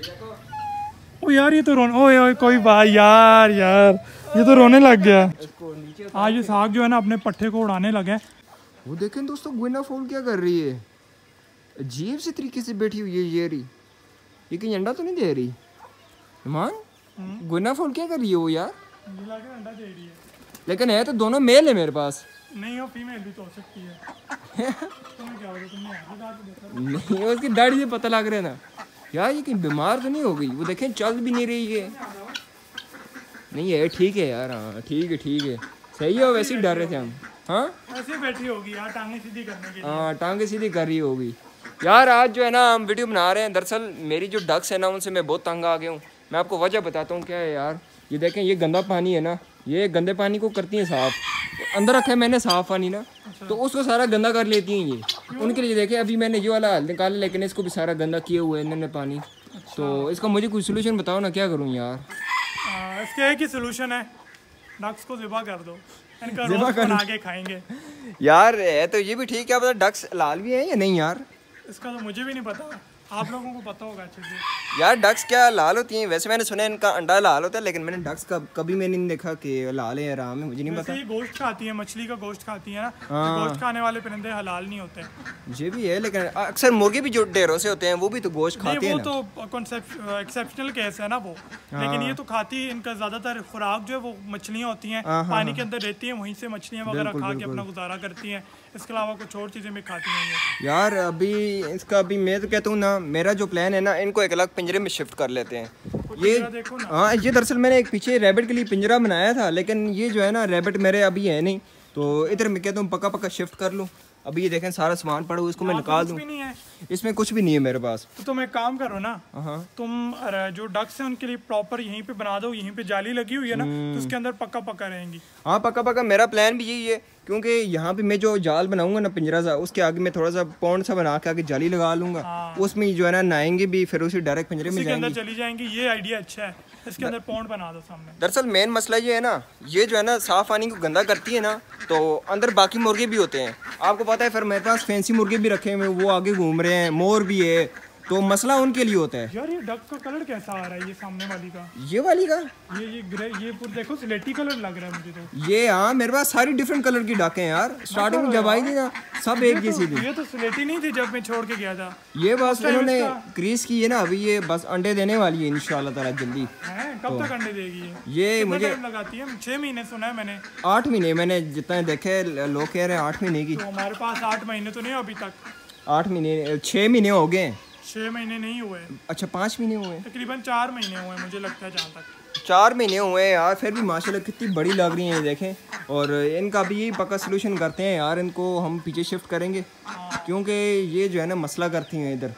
ओ यार ये तो ओए ओए कोई भाई यार यार ये तो रोने लग गया। आज ये साग जो है ना अपने पट्टे को उड़ाने लगे। वो देखें दोस्तों गुइना फॉल क्या कर रही है, अजीब से तरीके से बैठी हुई है ये रही। ये कहीं अंडा तो नहीं दे रही ईमान? गुइना फॉल क्या कर रही है वो यार? अंडा दे रही है लेकिन है तो दोनों मेल है मेरे पास। नहीं हो फीमेल भी तो हो सकती है। तुम्हें क्या हो गया? तुमने नहीं उसकी दाढ़ी से पता लग रहा है ना यार, ये कहीं बीमार तो नहीं हो गई? वो देखें चल भी नहीं रही है। नहीं है ठीक है यार, हाँ ठीक है सही है। वैसे ही डर रहे थे हम। हाँ ऐसे बैठी होगी यार टांगे सीधी करने के लिए। हाँ टांगे सीधी कर रही होगी यार। आज जो है ना हम वीडियो बना रहे हैं, दरअसल मेरी जो डक्स है ना उनसे मैं बहुत तंग आ गया हूँ। मैं आपको वजह बताता हूँ क्या है यार। ये देखें ये गंदा पानी है ना, ये गंदे पानी को करती हैं साफ़। अंदर रखा है मैंने साफ़ पानी ना, तो उसको सारा गंदा कर लेती हैं ये। उनके लिए देखें अभी मैंने ये वाला हल निकाला, लेकिन इसको भी सारा गंदा किए हुए हैं इन्होंने पानी। तो इसका मुझे कोई सोल्यूशन बताओ ना, क्या करूँ यार? इसका एक ही सोल्यूशन है, डक्स को ज़िबा कर दो, इनका रोस्ट बना के खाएंगे। यार है तो ये भी ठीक है, पता डक्स लाल भी है या नहीं यार? इसका तो मुझे भी नहीं पता, आप लोगों को पता होगा अच्छे से। यार डक्स क्या लाल होती हैं? वैसे मैंने सुना है इनका अंडा लाल होता है, लेकिन मैंने डक्स का कभी मैंने नहीं देखा कि लाल है आराम है, मुझे नहीं पता। ये गोश्त खाती है, मछली का गोश्त खाती है ना, तो गोश्त खाने वाले परिंदे हलाल नहीं होते। ये भी है, लेकिन अक्सर मुर्गे भी जो ढेरों से होते हैं वो भी तो गोश्त खाते हैं। वो तो एक्सेप्शनल केस है ना वो, लेकिन ये तो खाती है। इनका ज्यादातर खुराक जो है वो मछलियाँ होती हैं, पानी के अंदर रहती हैं, वहीं से मछलियाँ वगैरह खा के अपना गुजारा करती हैं। इसके अलावा कुछ और चीज़ें भी खाती हैं ये। यार अभी इसका अभी मैं तो कहता हूँ ना, मेरा जो प्लान है ना, इनको एक अलग पिंजरे में शिफ्ट कर लेते हैं। ये देखो ना, हाँ ये दरअसल मैंने एक पीछे रैबिट के लिए पिंजरा बनाया था, लेकिन ये जो है ना रैबिट मेरे अभी है नहीं, तो इधर मैं कहता हूँ पक्का शिफ्ट कर लूँ। अभी ये देखें सारा सामान पड़ा हुआ, इसको मैं निकाल दूँ। इसमें कुछ भी नहीं है मेरे पास। तो तुम एक काम करो ना, तुम जो डक्स है उनके लिए प्रॉपर यहीं पे बना दो, यहीं पे जाली लगी हुई है ना, तो उसके अंदर पक्का रहेंगी। हाँ पक्का मेरा प्लान भी यही है, क्योंकि यहाँ पे मैं जो जाल बनाऊंगा ना पिंजरा सा, उसके आगे मैं थोड़ा सा पौंड सा बना के आगे जाली लगा लूंगा। उसमें जो है ना नहाएंगे भी, फिर उसी डायरेक्ट पिंजरे में जाएंगे, अंदर चली जाएंगी। ये आइडिया अच्छा है, इसके अंदर पौंड बना दो सामने। दरअसल मेन मसला ये है ना, ये जो है ना साफ पानी को गंदा करती है ना, तो अंदर बाकी मुर्गे भी होते हैं, आपको पता है। फिर मेरे पास फैंसी मुर्गे भी रखे हुए, वो आगे घूम रहे हैं, मोर भी है, तो मसला उनके लिए होता है। यार ये डक का कलर कैसा आ रहा है? ये सामने वाली का, ये वाली का, ये ग्रे, ये पूरा देखो स्लेटी कलर लग रहा है मुझे तो। ये हाँ मेरे पास सारी डिफरेंट कलर की डक हैं यार। स्टार्टिंग में जब आई थी ना सब एक जैसी थी। ये तो स्लेटी नहीं थी जब मैं छोड़ के गया था। ये बस इन्होंने क्रीज की है ना, अभी ये बस अंडे देने वाली है इंशाल्लाह ताला जल्दी। कब तक अंडे देगी ये मुझे लगाती है? 6 महीने सुना है मैंने। 8 महीने मैंने जितना देखे, लोग कह रहे हैं 8 महीने की। तो हमारे पास 8 महीने तो नहीं अभी तक। 8 महीने 6 महीने हो गए। 6 महीने नहीं हुए। अच्छा 5 महीने हुए? तकरीबन 4 महीने हुए मुझे लगता है, जहाँ तक 4 महीने हुए यार। फिर भी माशाल्लाह कितनी बड़ी लग रही हैं ये देखें। और इनका भी यही पक्का सोल्यूशन करते हैं यार, इनको हम पीछे शिफ्ट करेंगे, क्योंकि ये जो है ना मसला करती हैं इधर।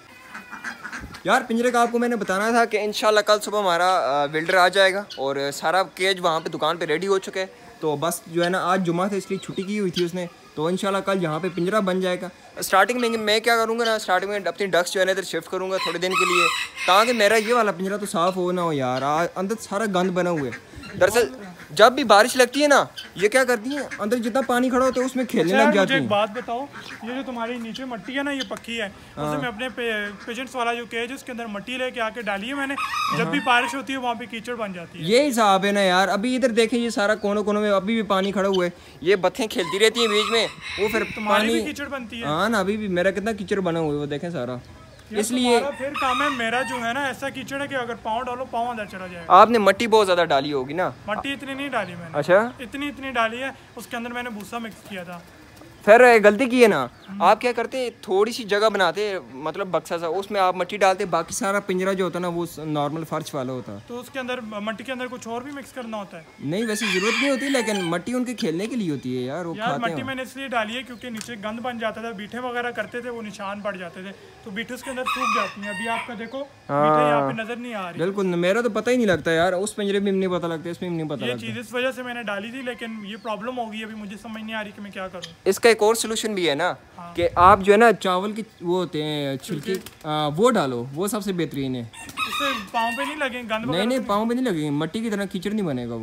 यार पिंजरे का आपको मैंने बताना था कि इंशाल्लाह कल सुबह हमारा बिल्डर आ जाएगा और सारा केज वहाँ पे दुकान पे रेडी हो चुका है। तो बस जो है ना आज जुमा था इसलिए छुट्टी की हुई थी उसने, तो इंशाल्लाह कल यहाँ पे पिंजरा बन जाएगा। स्टार्टिंग में मैं क्या करूँगा ना, स्टार्टिंग में अपनी डक्स जो है ना इधर शिफ्ट करूँगा थोड़े दिन के लिए, ताकि मेरा ये वाला पिंजरा तो साफ़ हो ना हो यार। अंदर सारा गंद बना हुआ है। दरअसल जब भी बारिश लगती है ना, ये क्या करती है अंदर जितना पानी खड़ा होता है उसमें खेलने लग जाती है। एक बात बताओ, ये जो तुम्हारी नीचे मट्टी है ना, ये पक्की है। उसमें मैं अपने पेशेंट्स वाला जो केज है उसके अंदर मट्टी लेके आके डाली है मैंने। जब भी बारिश होती है वहाँ पे कीचड़ बन जाती है। ये हिसाब है ना यार। अभी इधर देखें ये सारा कोनों कोनों में अभी भी पानी खड़ा हुआ है, ये बत्तें खेलती रहती हैं बीच में, वो फिर पानी कीचड़ बनती है। हाँ ना, अभी भी मेरा कितना कीचड़ बना हुआ है वो देखें सारा। इसलिए फिर काम है मेरा जो है ना, ऐसा कीचड़ है कि अगर पाँव डालो पाँव अंदर चला जाएगा। आपने मट्टी बहुत ज्यादा डाली होगी ना? मट्टी इतनी नहीं डाली मैंने। अच्छा इतनी डाली है, उसके अंदर मैंने भूसा मिक्स किया था। फिर गलती की है ना, आप क्या करते थोड़ी सी जगह बनाते मतलब बक्सा सा, उसमें आप मट्टी डालते, बाकी सारा पिंजरा जो होता ना वो नॉर्मल फर्श वाला होता। तो उसके अंदर मट्टी के अंदर कुछ और भी मिक्स करना होता है? नहीं वैसे जरूरत नहीं होती, लेकिन मट्टी उनके खेलने के लिए होती है यार। वो यार मट्टी मैंने इसलिए डाली है क्योंकि नीचे गंद बन जाता था, बीठे वगैरह करते थे, वो निशान पड़ जाते थे, तो बीठे उसके अंदर सूख जाती हैं। अभी आपका देखो बीठे यहाँ पे नजर नहीं आ रही। बिल्कुल, मेरा तो पता ही नहीं लगता यार, उस पिंजरे में नहीं पता लगता, इसमें नहीं पता लगता। ये चीज इस वजह से मैंने डाली थी, लेकिन ये प्रॉब्लम हो गई, अभी मुझे समझ नहीं आ रही कि मैं क्या करूँ। इसका एक और सोल्यूशन भी है ना, कि आप जो है ना चावल के वो होते हैं छिलके, वो डालो, वो सबसे बेहतरीन है। इससे पाँव पे नहीं लगेंगे गंद? नहीं पाँव पे नहीं लगेंगे, मट्टी की तरह कीचड़ नहीं बनेगा वो।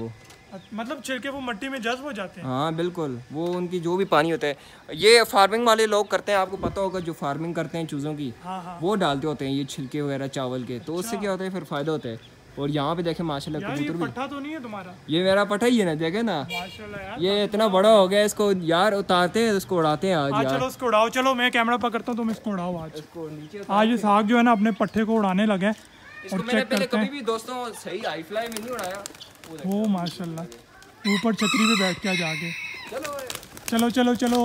मतलब छिलके वो मिट्टी में जज्ब हो जाते हैं। हाँ बिल्कुल, वो उनकी जो भी पानी होता है, ये फार्मिंग वाले लोग करते हैं, आपको पता होगा, जो फार्मिंग करते हैं चूज़ों की, वो डालते होते हैं ये छिलके वगैरह चावल के, तो उससे क्या होता है फिर फ़ायदा होता है। और यहाँ पे देखें माशाल्लाह कबूतर भी। पट्ठा तो नहीं है तुम्हारा? ये मेरा पट्ठा ही है ना, देखे ना माशाल्लाह यार, ये इतना बड़ा हो गया, इसको यार उतारते हैं, इसको उड़ाते हैं आज यार। चलो इसको उड़ाओ, चलो मैं कैमरा पकड़ता हूँ, तुम इसको उड़ाओ आज। आज ये साग जो है ना अपने पट्ठे को उड़ाने लगे। इसको मैंने पहले कभी भी दोस्तों सही हाई फ्लाई में नहीं उड़ाया। वो माशाल्लाह ऊपर छतरी पे बैठ के जाके। चलो चलो चलो।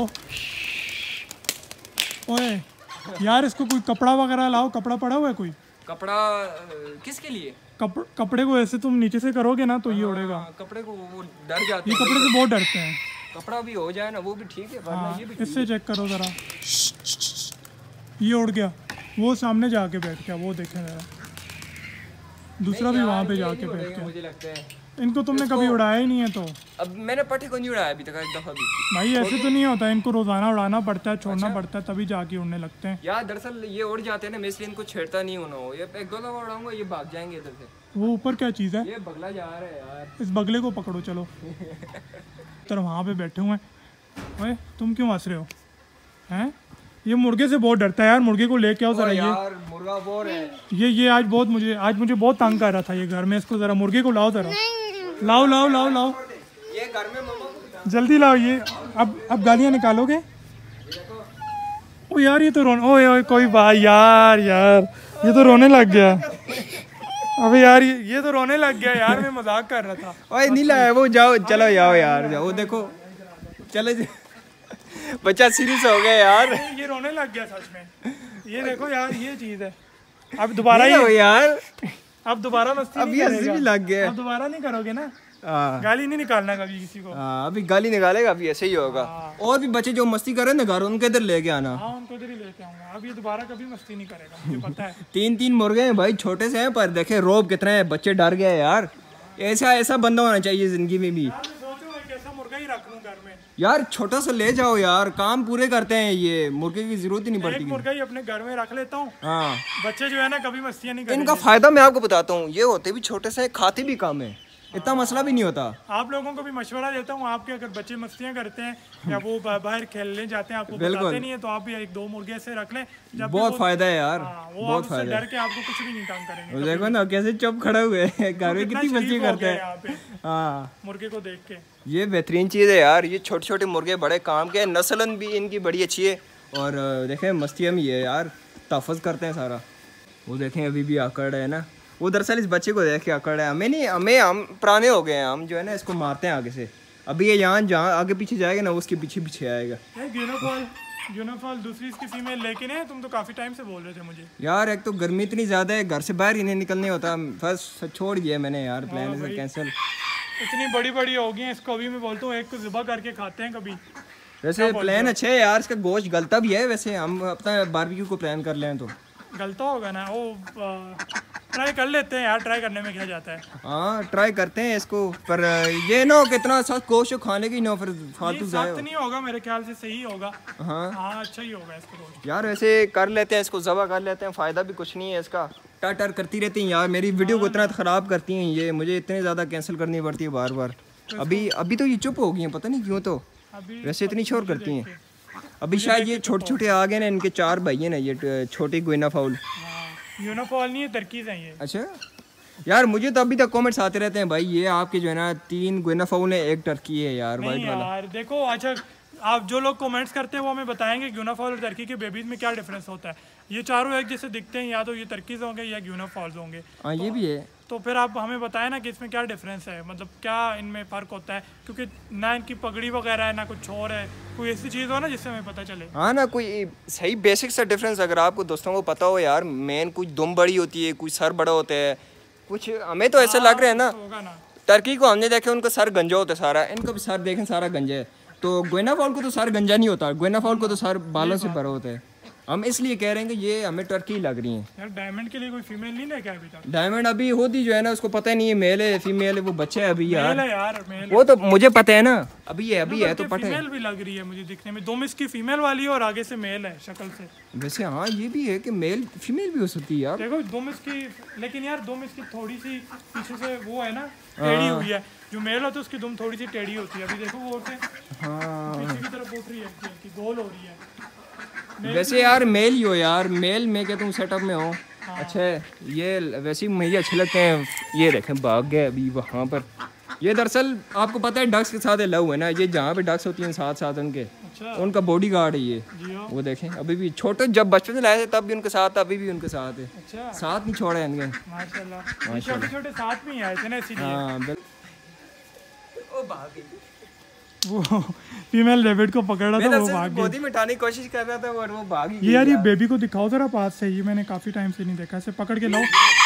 ओए यार इसको कोई कपड़ा वगैरह लाओ, कपड़ा पड़ा हुआ है कोई? कपड़ा किसके लिए? कपड़े को ऐसे तुम नीचे से करोगे ना तो ये उड़ेगा। कपड़े को वो डर जाते हैं, ये कपड़े से बहुत डरते हैं। कपड़ा भी हो जाए ना वो भी ठीक है, वरना ये भी इससे चेक करो जरा, ये उड़ गया, वो सामने जाके बैठ गया, वो देखें जरा, दूसरा भी वहाँ पे जाके बैठ गया। मुझे लगता है इनको तुमने कभी उड़ाया ही नहीं है। तो अब मैंने पट्टे को नहीं उड़ाया अभी तक, एक दफा भी। भाई ऐसे तो नहीं होता, इनको रोजाना उड़ाना पड़ता है, छोड़ना पड़ता है, तभी जाके उड़ने लगते हैं यार। दरअसल ये उड़ जाते हैं ना, मैं इसलिए इनको छेड़ता नहीं हूँ। ये एक दो दफा उड़ाऊंगा ये भाग जाएंगे इधर से। वो ऊपर क्या चीज़ है? ये बगला जा रहा है यार, इस बगले को पकड़ो। चलो तो वहाँ पे बैठे हुए हैं। ओए तुम क्यों हंस रहे हो? हैं ये मुर्गे से बहुत डरता है यार, मुर्गे को लेके आओ जरा। यार मुर्गा बोर है ये आज मुझे बहुत तंग कर रहा था ये घर में। इसको जरा मुर्गे को लाओ जरा, लाओ लाओ लाओ लाओ, ये घर में मम्मा जल्दी लाओ। ये अब गालियाँ निकालोगे? ओ यार ये तो ओए ओए कोई भाई यार ये तो रोने लग गया। अबे यार ये तो रोने लग गया यार, मैं मजाक कर रहा था। ओए नहीं लाया वो, जाओ चलो जाओ यार, जाओ देखो चलो बच्चा सीरियस हो गया यार, ये रोने लग गया सच में। ये देखो यार ये चीज है। अब दोबारा यार, अब दोबारा मस्ती अभी हंसी भी लग गया। अब दोबारा नहीं करोगे ना? गाली नहीं निकालना कभी किसी को। अभी गाली निकालेगा, अभी ऐसे ही होगा। और भी बच्चे जो मस्ती कर रहे हैं ना घर, उनके इधर लेके आना। उनको इधर ही लेके आऊंगा। अब ये दोबारा कभी मस्ती नहीं करेगा, मुझे पता है। 3 मुर्गे हैं भाई, छोटे से हैं पर देखे रोब कितने हैं, बच्चे डर गए यार। ऐसा बंदा होना चाहिए जिंदगी में भी यार। छोटा सा ले जाओ यार, काम पूरे करते हैं ये, मुर्गे की जरूरत ही नहीं पड़ती। मुर्गा ही अपने घर में रख लेता हूँ। हाँ बच्चे जो है ना कभी मस्तियाँ नहीं करते। इनका फायदा मैं आपको बताता हूँ, ये होते भी छोटे से, खाते भी कम है, इतना मसला भी नहीं होता। आप लोगों को भी मशवरा देता हूँ, आपके अगर बच्चे मस्तियाँ करते हैं या वो बाहर खेलने जाते हैं, आपको बताते नहीं है, तो आप भी 1-2 मुर्गे से रख लें। बहुत फायदा है यार, बहुत फायदा। डर के आपको कुछ भी नहीं काम करेंगे। देखो ना कैसे चुप खड़े हुए हैं, घर में कितनी मस्ती करते हैं। हाँ मुर्गे को देख के ये बेहतरीन चीज़ है यार। ये छोटे छोटे मुर्गे बड़े काम के, नस्लन भी इनकी बड़ी अच्छी है। और देखें मस्तियाँ भी है यार, तहफ़्फ़ुज़ करते हैं सारा। वो देखें अभी भी आकड़ है ना, वो दरअसल इस बच्चे को देख के आकड़ है। हम पुराने हो गए हैं, हम जो है ना इसको मारते हैं आगे से। अभी ये यहाँ जहाँ आगे पीछे जाएगा ना, उसके पीछे पीछे आएगा। यूनाफॉल दूसरी इसकी फीमेल लेकिन है, तुम तो काफ़ी टाइम से बोल रहे थे मुझे। यार एक तो गर्मी इतनी ज़्यादा है, घर से बाहर ही नहीं निकलने होता, बस छोड़ दिया मैंने यार, प्लान से कैंसिल। इतनी बड़ी हो गई हैं, इसको अभी मैं बोलता हूँ एक को ज़िबा करके खाते हैं कभी। वैसे प्लान अच्छा है यार, इसका गोश्त गलता भी है। वैसे हम अपना बारबेक्यू को प्लान कर लें तो गलता होगा ना, वो ट्राई कर लेते हैं यार, ट्राई करने में क्या जाता है। हाँ ट्राई करते हैं इसको, पर ये ना हो कितना सख्त गोश्त खाने की ना, फिर फालतू सख्त नहीं होगा मेरे ख्याल से, सही होगा। हाँ अच्छा ही होगा इसको यार। वैसे कर लेते हैं इसको, ज़बा कर लेते हैं, फ़ायदा भी कुछ नहीं है इसका। टाटर करती रहती हैं यार, मेरी वीडियो को इतना ख़राब करती हैं ये, मुझे इतने ज़्यादा कैंसिल करनी पड़ती है बार बार। अभी तो ये चुप हो गई हैं, पता नहीं क्यों, तो वैसे इतनी शोर करती हैं। अभी शायद ये छोटे छोटे आ गए ना, इनके 4 भाई हैं ना, ये छोटे गुइना फाउल। यूनाफॉल नहीं है, टर्कीज हैं ये। अच्छा यार, मुझे तो अभी तक कमेंट्स आते रहते हैं भाई, ये आपके जो है ना 3 गुइना फाउल है, 1 टर्की है यार, वाइट वाला। यार देखो, अच्छा आप जो लोग कमेंट्स करते हैं वो हमें बताएंगे यूनाफॉल और टर्की के बेबीज में क्या डिफरेंस होता है। ये चारों एक जैसे दिखते हैं, या तो ये टर्कीज होंगे या यूनाफॉल्स होंगे। हाँ ये भी है। तो फिर आप हमें बताएं ना कि इसमें क्या डिफरेंस है, मतलब क्या इनमें फ़र्क होता है, क्योंकि ना इनकी पगड़ी वगैरह है ना कुछ और है, कोई ऐसी चीज़ हो ना जिससे हमें पता चले। हाँ ना, कोई सही बेसिक सा डिफरेंस अगर आपको दोस्तों को पता हो यार। मेन कुछ दुम बड़ी होती है, कुछ सर बड़ा होता है, कुछ हमें तो ऐसा लग रहा है ना। टर्की को हमने देखे उनका सर गंजा होता है सारा, इनका भी सर देखें सारा गंजा है। तो गुइना फॉल को तो सर गंजा नहीं होता, गुइना फॉल को तो सर बालों से भरा होता है। हम इसलिए कह रहे हैं कि ये हमें टर्की लग रही हैं। यार डायमंड के लिए कोई फीमेल नहीं लेके अभी तक? डायमंड अभी होती जो है ना उसको पता ही नहीं है मेल है फीमेल है, वो बच्चा है अभी यार। मेल है यार, मेल वो तो मुझे पता है ना, अभी है तो पता है। फीमेल भी लग रही है मुझे दिखने में, 2 इसकी फीमेल वाली है और आगे से मेल है शक्ल से। वैसे हाँ ये भी है कि मेल फीमेल भी हो सकती है यार। देखो 2 की, लेकिन यार 2 की थोड़ी सी पीछे से वो है ना टेढ़ी हुई है, जो मेल होता है उसकी दुम थोड़ी सी टेढ़ी होती है। अभी देखो वो पीछे की तरफ उठ रही है कि गोल हो रही है। वैसे यार मेल ही हो यार, मेल मैं कहता हूँ सेटअप में हो। अच्छा ये वैसे ही मुझे अच्छे लगते हैं। ये देखें भाग गए अभी वहाँ पर। ये दरअसल आपको पता है डक्स के साथ लव है ना, ये जहाँ पे डक्स होती हैं साथ साथ उनके, उनका बॉडी गार्ड है ये। वो देखें अभी भी छोटे, जब बचपन से लाए थे तब भी उनके साथ, अभी भी उनके साथ है। साथ नहीं छोड़ा है इनके माशाल्लाह। छोटे साथ में ही आए थे ना इसीलिए। हाँ वो फीमेल रेबिट को पकड़ रहा था, वो भाग गई। गोदी में उठाने की कोशिश कर रहा था और वो भाग गई। यार ये बेबी को दिखाओ जरा पास से, ये मैंने काफी टाइम से नहीं देखा, इसे पकड़ के लाओ।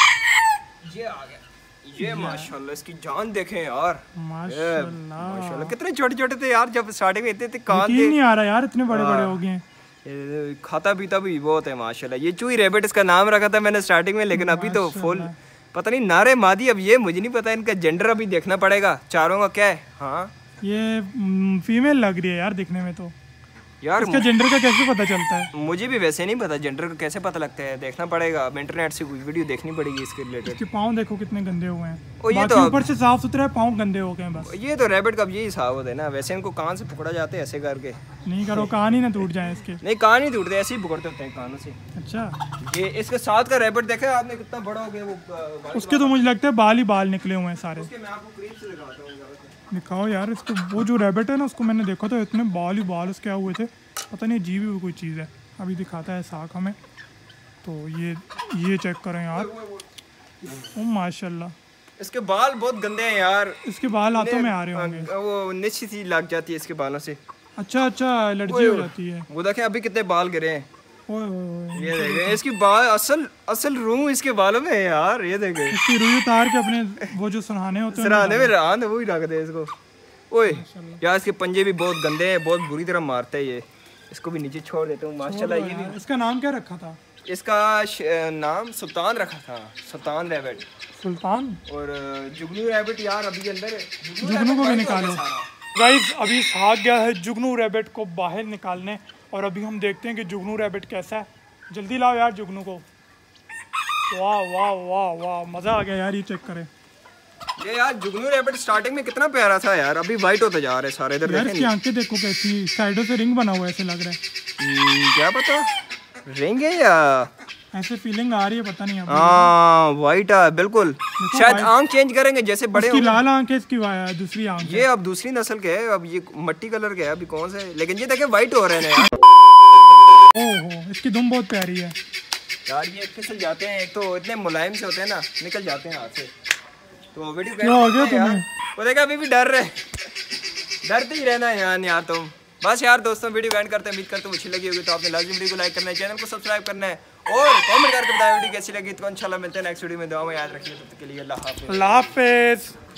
ये आ गया, ये माशाल्लाह इसकी जान देखें यार। माशाल्लाह कितने छोटे छोटे थे यार, जब स्टार्टिंग में इतने कान थे। नहीं आ रहा यार, इतने बड़े बड़े हो गए हैं। खाता पीता भी बहुत है माशाल्लाह। ये चूही रेबिट इसका नाम रखा था मैंने स्टार्टिंग में, लेकिन अभी तो फुल पता नहीं नारे मादी। अब ये मुझे नहीं पता, इनका जेंडर अभी देखना पड़ेगा चारों का क्या है। हाँ ये फीमेल लग रही है यार दिखने में, तो यार इसका जेंडर का कैसे पता चलता है? मुझे भी वैसे नहीं पता जेंडर का कैसे पता लगता है, देखना पड़ेगा। अब इंटरनेट से कोई वीडियो देखनी पड़ेगी इसके रिलेटेड। इसके पाँव देखो कितने गंदे हुए हैं, ये तो ऊपर से साफ सुथरा है, पाँव गंदे हो गए हैं बस। ये तो रैबिट का यही हिसाब होता है ना, वैसे इनको कान से पकड़ा जाते हैं ऐसे करके। नहीं करो, कान ही ना टूट जाए इसके। नहीं कान नहीं टूटते, ऐसे ही पकड़ते होते हैं कानों से। अच्छा ये इसके साथ का रैबिट देखा आपने कितना बड़ा हो गया वो। उसके तो मुझे लगता है बाल ही बाल निकले हुए हैं सारे। मैं आपको करीब से दिखाता हूं। दिखाओ यार इसको, वो जो रैबिट है ना उसको मैंने देखा था, इतने बाल ही बाल उसके हुए थे, पता नहीं अजीब ही कोई चीज़ है। अभी दिखाता है साख हमें, तो ये चेक करें यार। ओ माशाल्लाह इसके बाल बहुत गंदे हैं यार। इसके बाल हाथों में आ रहे होंगे, वो निची सी लग जाती है इसके बालों से। अच्छा एलर्जी हो जाती है। वो देखें अभी कितने बाल गिरे हैं। ओए ये देखें इसकी बाल असल रूह इसके बालों में है यार। ये देखें इसकी रुई उतार के अपने वो जो सुनहाने होते हैं सराहने में रान वही रख दे इसको। ओए यार इसके पंजे भी बहुत गंदे हैं, बहुत बुरी तरह मारते हैं ये। इसको भी नीचे छोड़ देता हूँ माशाल्लाह। ये भी इसका नाम क्या रखा था? इसका नाम सुल्तान रखा था, सुल्तान रैबिट। सुल्तान और जुगनू रैबिट यार अभी अंदर है। जुगनू को भी निकालो गाइस। अभी भाग गया है जुगनू रैबिट को बाहर निकालने, और अभी हम देखते हैं कि जुगनू रैबिट कैसा है। जल्दी लाओ यार जुगनू को। वाह वाह वाह वाह, मज़ा आ गया यार। ये चेक करें ये यार जुगनू रैबिट स्टार्टिंग में कितना प्यारा था यार, अभी वाइट होते जा रहे सारे। इधर इसकी आंखें देखो कैसी, साइडों से रिंग बना हुआ है ऐसे लग रहा है। क्या पता रिंग है या ऐसे फीलिंग आ रही है, पता नहीं। हाँ वाइट है बिल्कुल। शायद आंख चेंज करेंगे जैसे बड़े होंगे। लाल आंख है इसकी, दूसरी आंख ये अब दूसरी नस्ल के है। अब ये मट्टी कलर के है अभी कौन से, लेकिन ये देखे वाइट हो रहे हैं यार। ओहो इसकी दुम बहुत प्यारी है यार। ये फिसल जाते हैं, एक तो इतने मुलायम से होते हैं ना, निकल जाते हैं हाथ से। तो वीडियो क्या हो गया तुम्हें? वो देखा अभी भी डर रहे, डरते ही रहना है यार तुम। बस यार दोस्तों वीडियो एंड करते हैं। उम्मीद करता हूँ अच्छी लगी होगी तो आपने लाजमी वीडियो को लाइक करना है, चैनल को सब्सक्राइब करना है और कमेंट करके बताया वीडियो कैसी लगी। तो इंशाल्लाह मिलते हैं नेक्स्ट वीडियो में। दुआ में याद रखिए, तब तक के लिए अल्लाह हाफिज़। अल्लाह हाफिज़।